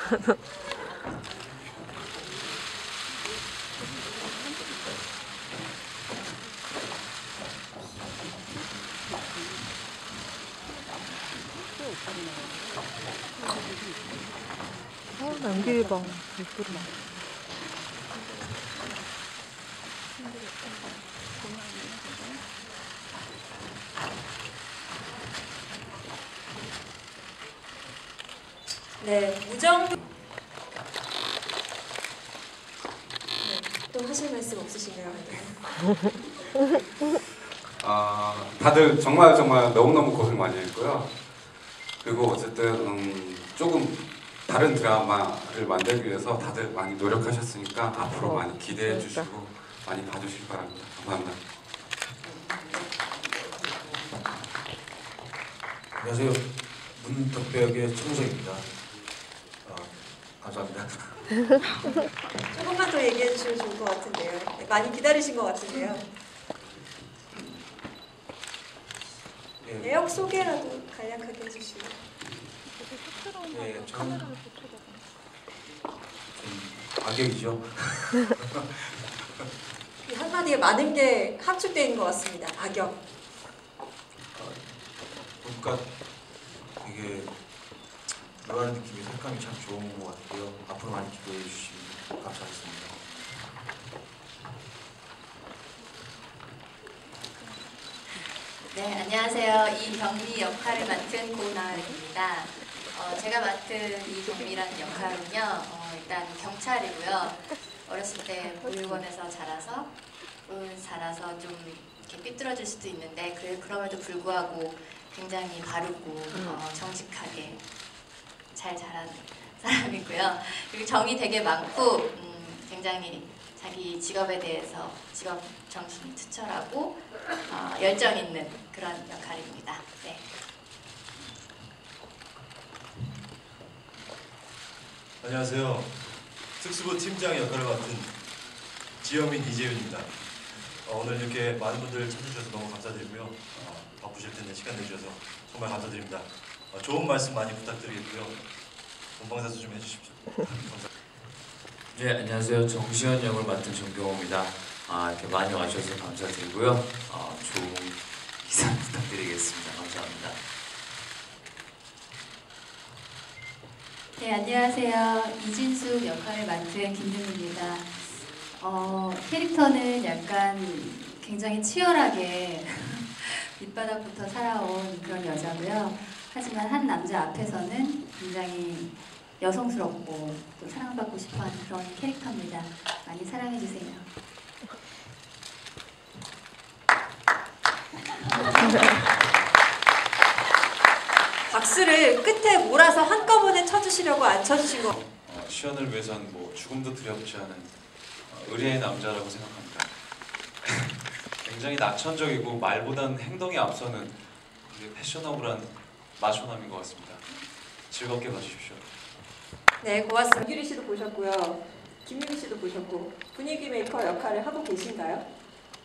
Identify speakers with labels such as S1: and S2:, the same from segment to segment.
S1: 남길 봐. 예쁘다.
S2: 네, 무정. 네, 또 하실 말씀 없으신가요?
S3: 다들 정말 너무너무 고생 많이 했고요. 그리고 어쨌든 조금 다른 드라마를 만들기 위해서 다들 많이 노력하셨으니까 앞으로 많이 기대해 주시고 많이 봐주시기 바랍니다. 감사합니다.
S4: 안녕하세요. 문덕배 역의 청석입니다. 감사합니다.
S2: 조금만 더 얘기해 주시면 좋을 것 같은데요. 네, 많이 기다리신 것 같은데요. 내역 소개라도 간략하게 해주시고.
S4: 네, 저는 좀 악역이죠.
S2: 한마디에 많은 게 합축되어 있는 것 같습니다. 악역.
S4: 보니까 되게 묘한 느낌의 색감이 참 좋은 것 같고요. 앞으로 많이 기대해 주시면 감사하겠습니다.
S5: 네, 안녕하세요. 이경미 역할을 맡은 고나은입니다. 제가 맡은 이경미라는 역할은요, 일단 경찰이고요. 어렸을 때 보육원에서 자라서 좀 이렇게 삐뚤어질 수도 있는데 그럼에도 불구하고 굉장히 바르고 정직하게 잘 자란 사람이고요. 그리고 정이 되게 많고 굉장히 자기 직업에 대해서 직업 정신이 투철하고 열정 있는 그런 역할입니다. 네.
S6: 안녕하세요. 특수부 팀장 역할을 맡은 지영민 이재윤입니다. 오늘 이렇게 많은 분들 찾아주셔서 너무 감사드리고요. 바쁘실 텐데 시간 내주셔서 정말 감사드립니다. 좋은 말씀 많이 부탁드리겠고요. 본방사수 좀 해주십시오. 감사합니다.
S7: 네, 안녕하세요. 정시현 역을 맡은 정경호입니다. 이렇게 많이 와주셔서 감사드리고요. 좋은 기사 부탁드리겠습니다. 감사합니다.
S5: 네, 안녕하세요. 이진숙 역할을 맡은 김윤입니다. 캐릭터는 약간 굉장히 치열하게 밑바닥부터 살아온 그런 여자고요. 하지만 한 남자 앞에서는 굉장히 여성스럽고 또 사랑받고 싶어하는 그런 캐릭터입니다. 많이 사랑해주세요.
S2: 박수를 끝에 몰아서 한꺼번에 쳐주시려고 안 쳐주신 거.
S3: 시연을 위해서는 뭐 죽음도 두렵지 않은 의리의 남자라고 생각합니다. 굉장히 낙천적이고 말보다는 행동이 앞서는 되게 패셔너블한 마초남인 것 같습니다. 즐겁게 봐주십시오.
S2: 네, 고맙습니다. 김유리 씨도 보셨고요. 김유미 씨도 보셨고 분위기 메이커 역할을 하고 계신가요?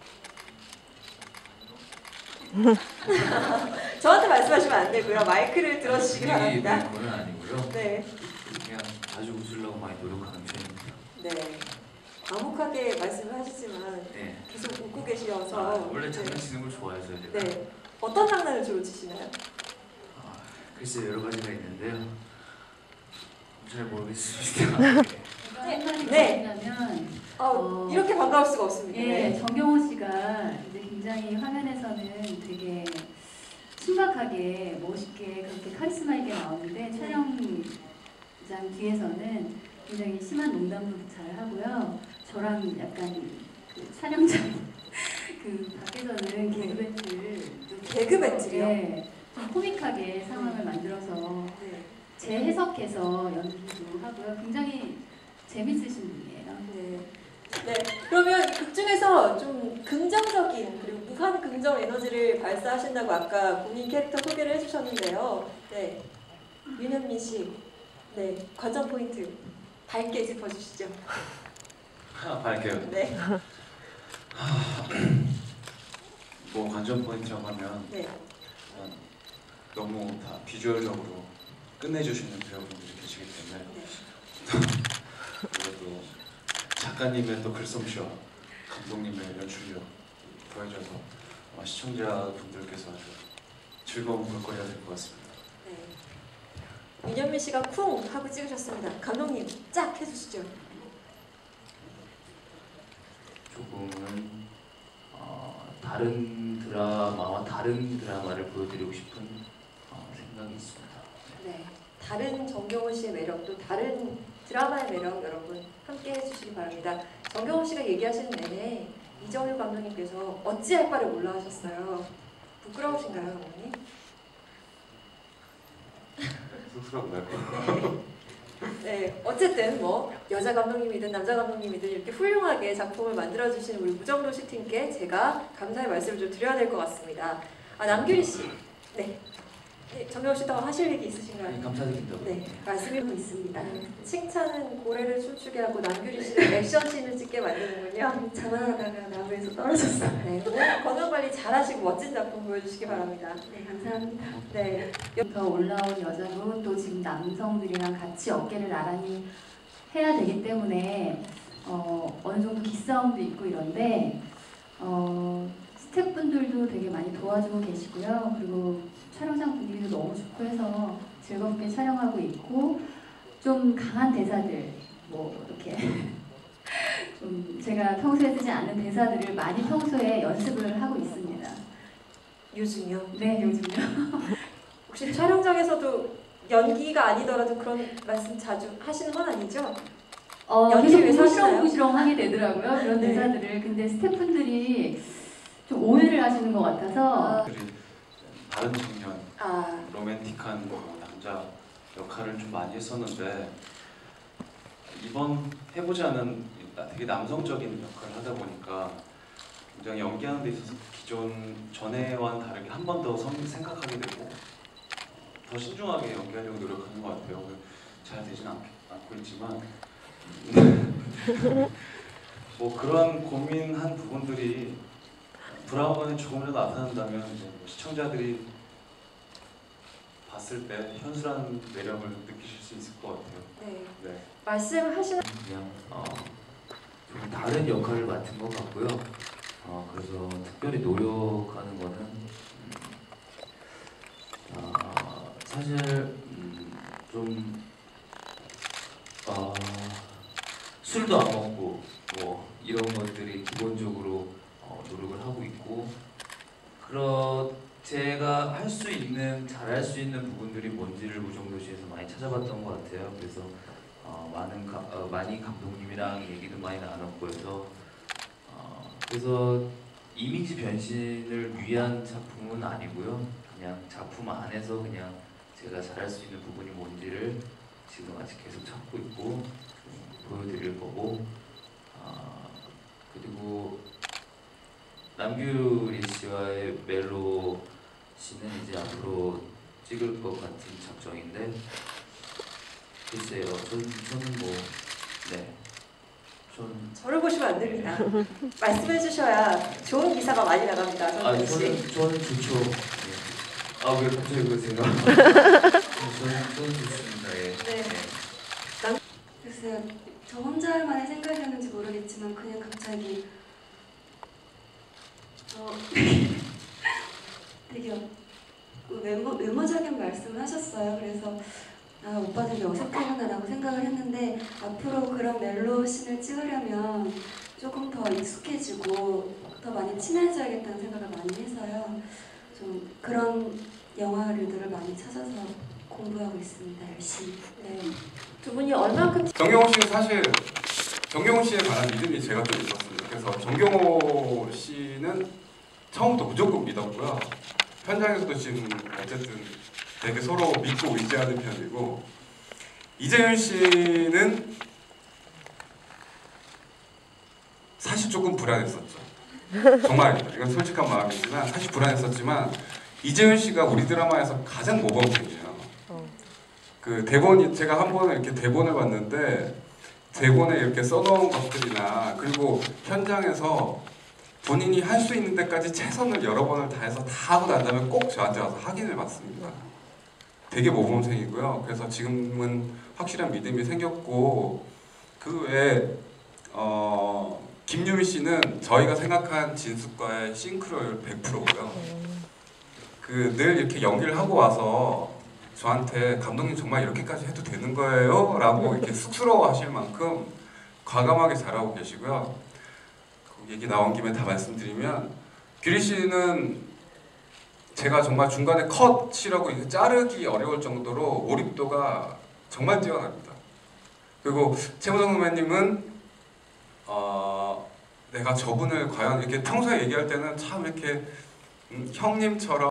S2: 저한테 말씀하시면 안 되고요. 마이크를 들어주시기 바랍니다.
S7: 분위기 메이커는 아니고요.
S2: 네.
S7: 그냥 자주 웃으려고 많이 노력하는 편입니다.
S2: 네. 과묵하게 말씀을 하시지만
S7: 네.
S2: 계속 웃고 계셔서
S7: 원래 장난치는 걸 좋아해서 제가.
S2: 네. 어떤 장난을 주로 치시나요?
S7: 글쎄 여러 가지가 있는데요. 잘 모르겠습니다.
S5: 네.
S2: 이렇게 반가울 수가 없습니다.
S5: 예, 정경호 씨가 이제 굉장히 화면에서는 되게 신박하게 멋있게 그렇게 카리스마 있게 나오는데 촬영장 뒤에서는 굉장히 심한 농담도 잘 하고요. 저랑 약간 그 촬영장 그 밖에서는
S2: 개그 배틀이요?
S5: 네, 좀 코믹하게 상황을 만들어서 재해석해서 연기도 하고요. 굉장히 재밌으신 분이에요.
S2: 네. 네. 그러면 극 중에서 좀 긍정적인 그리고 무한 긍정 에너지를 발사하신다고 아까 본인 캐릭터 소개를 해주셨는데요. 네. 윤현민 씨, 네. 관전 포인트 밝게 짚어주시죠.
S7: 밝게요?
S2: 네.
S7: 뭐 관전 포인트라고 하면
S2: 네.
S7: 너무 다 비주얼적으로 끝내주시는 배우분들이 계시기 때문에 그래도 작가님의 또 글솜씨와 감독님의 연출력 더해져서 아마 시청자분들께서 아주 즐거운 볼거리가 될 것 같습니다.
S2: 네. 윤현민 씨가 쿵 하고 찍으셨습니다. 감독님 짝 해주시죠.
S7: 조금은 다른 드라마와 다른 드라마를 보여드리고 싶은 생각이 있습니다.
S2: 네. 다른 정경호 씨의 매력, 또 다른 드라마의 매력 여러분 함께 해주시기 바랍니다. 정경호 씨가 얘기하시는 내내 이정효 감독님께서 어찌할 바를 몰라 하셨어요. 부끄러우신가요, 감독님?
S3: 쑥스럽네요.
S2: 네, 어쨌든 뭐 여자 감독님이든 남자 감독님이든 이렇게 훌륭하게 작품을 만들어주신 우리 무정도시 팀께 제가 감사의 말씀을 좀 드려야 될 것 같습니다. 남규리 씨, 네, 정경호 씨 더 하실 얘기 있으신가요?
S7: 감사드립니다.
S2: 네, 말씀이 있습니다. 칭찬은 고래를 춤추게 하고 남규리 씨는 액션씬을 찍게 만드는군요. 자만하다가 나무에서 떨어졌어요. 네, 건강 관리 잘하시고 멋진 작품 보여주시기 바랍니다.
S5: 네, 감사합니다.
S2: 네,
S5: 더 올라온 여자분 또 지금 남성들이랑 같이 어깨를 나란히 해야 되기 때문에 어느 정도 기싸움도 있고 이런데 스태프분들도 되게 많이 도와주고 계시고요. 그리고 촬영장 분위기도 너무 좋고 해서 즐겁게 촬영하고 있고 좀 강한 대사들 뭐 이렇게 좀 제가 평소에 쓰지 않는 대사들을 많이 평소에 연습을 하고 있습니다.
S2: 요즘요?
S5: 네, 요즘요.
S2: 혹시 촬영장에서도 연기가 아니더라도 그런 말씀 자주 하시는 건 아니죠? 연기
S5: 계속
S2: 위해서 하시나요?
S5: 부시렁부시렁 하게 되더라고요. 그런
S2: 네.
S5: 대사들을. 근데 스태프분들이 좀 오해를 하시는 것 같아서
S7: 다른 청년,
S2: 아,
S7: 로맨틱한 남자 역할을 좀 많이 했었는데 이번 해보지 않은 되게 남성적인 역할을 하다 보니까 굉장히 연기하는 데 있어서 기존 전에와는 다르게 한 번 더 생각하게 되고 더 신중하게 연기하려고 노력하는 것 같아요. 잘 되진 않고 있지만 뭐 그런 고민한 부분들이 드라마에 조금이라도 나타난다면 이제 시청자들이 봤을 때 현수라는 매력을 느끼실 수 있을 것 같아요.
S2: 네.
S7: 네.
S2: 말씀하시는
S8: 그냥 좀 다른 역할을 맡은 것 같고요. 그래서 특별히 노력하는 거는 사실 좀 술도 안 먹고 뭐 이런 것들이 기본적으로 노력을 하고 있고 제가 할 수 있는 잘할 수 있는 부분들이 뭔지를 무정도시에서 많이 찾아봤던 것 같아요. 그래서 많이 감독님이랑 얘기도 많이 나눴고 해서 그래서 이미지 변신을 위한 작품은 아니고요. 그냥 작품 안에서 그냥 제가 잘할 수 있는 부분이 뭔지를 지금 아직 계속 찾고 있고 보여드릴 거고 그리고 남규리 씨와의 멜로 씨는 이제 앞으로 찍을 것 같은 작정인데 글쎄요, 저는 뭐 네,
S2: 저를 보시면 안 됩니다. 말씀해 주셔야 좋은 기사가 많이 나갑니다. 정경 씨.
S8: 저는 좋죠. 네. 왜 갑자기 그러세요? 저는 좋습니다. 예.
S2: 네.
S9: 글쎄요, 저 혼자만의 생각이었는지 모르겠지만 그냥 갑자기 되게 외모적인 말씀을 하셨어요. 그래서 오빠 되게 어색하구나라고 생각을 했는데 앞으로 그런 멜로씬을 찍으려면 조금 더 익숙해지고 더 많이 친해져야겠다는 생각을 많이 해서요. 좀 그런 영화들을 많이 찾아서 공부하고 있습니다. 열심히.
S2: 네. 두 분이 얼만큼
S3: 정경호 씨는 사실 정경호 씨에 관한 믿음이 제가 좀 있었습니다. 그래서 정경호 씨는 처음부터 무조건 믿었고요. 현장에서도 지금 어쨌든 되게 서로 믿고 의지하는 편이고, 이재윤 씨는 사실 조금 불안했었죠. 정말 이건 솔직한 마음이지만 사실 불안했었지만 이재윤 씨가 우리 드라마에서 가장 모범생이에요. 그 대본이 제가 한 번은 이렇게 대본을 봤는데 대본에 이렇게 써놓은 것들이나 그리고 현장에서 본인이 할 수 있는 데까지 최선을 여러 번을 다해서 다 하고 난 다음에 꼭 저한테 와서 확인을 받습니다. 되게 모범생이고요. 그래서 지금은 확실한 믿음이 생겼고 그 외에 김유미 씨는 저희가 생각한 진숙과의 싱크로율 100%고요. 그 늘 이렇게 연기를 하고 와서 저한테 감독님 정말 이렇게까지 해도 되는 거예요? 라고 이렇게 쑥스러워 하실 만큼 과감하게 잘하고 계시고요. 그 얘기 나온 김에 다 말씀드리면 규리 씨는 제가 정말 중간에 컷이라고 이렇게 자르기 어려울 정도로 몰입도가 정말 뛰어납니다. 그리고 최무정 선배님은 내가 저분을 과연 이렇게 평소에 얘기할 때는 참 이렇게 형님처럼